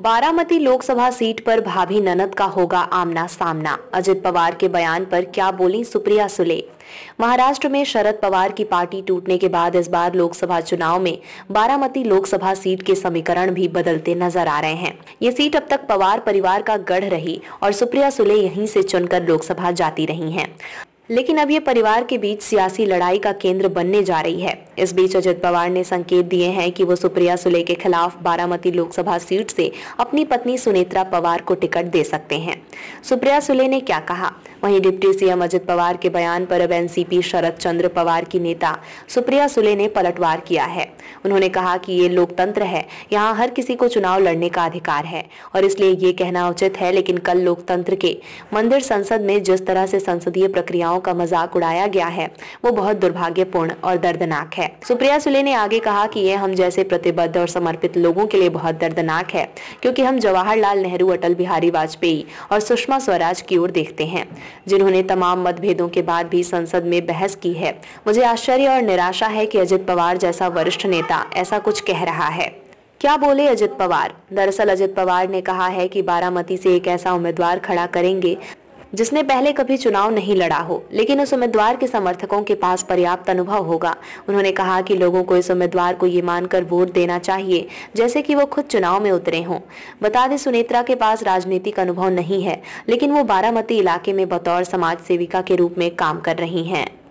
Baramati Lok Sabha seat पर भाभी ननद का होगा आमना सामना। अजित पवार के बयान पर क्या बोली सुप्रिया सुले। महाराष्ट्र में शरद पवार की पार्टी टूटने के बाद इस बार लोकसभा चुनाव में बारामती लोकसभा सीट के समीकरण भी बदलते नजर आ रहे हैं। ये सीट अब तक पवार परिवार का गढ़ रही और सुप्रिया सुले यहीं से चुनकर लोकसभा जाती रही हैं। लेकिन अब ये परिवार के बीच सियासी लड़ाई का केंद्र बनने जा रही है। इस बीच अजित पवार ने संकेत दिए हैं कि वो सुप्रिया सुले के खिलाफ बारामती लोकसभा सीट से अपनी पत्नी सुनेत्रा पवार को टिकट दे सकते हैं। सुप्रिया सुले ने क्या कहा, वहीं डिप्टी सीएम अजित पवार के बयान पर अब एनसीपी शरद चंद्र पवार की नेता सुप्रिया सुले ने पलटवार किया है। उन्होंने कहा कि ये लोकतंत्र है, यहाँ हर किसी को चुनाव लड़ने का अधिकार है और इसलिए ये कहना उचित है। लेकिन कल लोकतंत्र के मंदिर संसद में जिस तरह से संसदीय प्रक्रियाओं का मजाक उड़ाया गया है वो बहुत दुर्भाग्यपूर्ण और दर्दनाक है। सुप्रिया सुले ने आगे कहा कि ये हम जैसे प्रतिबद्ध और समर्पित लोगों के लिए बहुत दर्दनाक है, क्योंकि हम जवाहरलाल नेहरू, अटल बिहारी वाजपेयी और सुषमा स्वराज की ओर देखते हैं, जिन्होंने तमाम मतभेदों के बाद भी संसद में बहस की है। मुझे आश्चर्य और निराशा है कि अजित पवार जैसा वरिष्ठ नेता ऐसा कुछ कह रहा है। क्या बोले अजित पवार। दरअसल अजित पवार ने कहा है कि बारामती से एक ऐसा उम्मीदवार खड़ा करेंगे जिसने पहले कभी चुनाव नहीं लड़ा हो, लेकिन उस उम्मीदवार के समर्थकों के पास पर्याप्त अनुभव होगा। उन्होंने कहा कि लोगों को इस उम्मीदवार को ये मानकर वोट देना चाहिए जैसे कि वो खुद चुनाव में उतरे हों। बता दें, सुनेत्रा के पास राजनीतिक अनुभव नहीं है, लेकिन वो बारामती इलाके में बतौर समाज सेविका के रूप में काम कर रही हैं।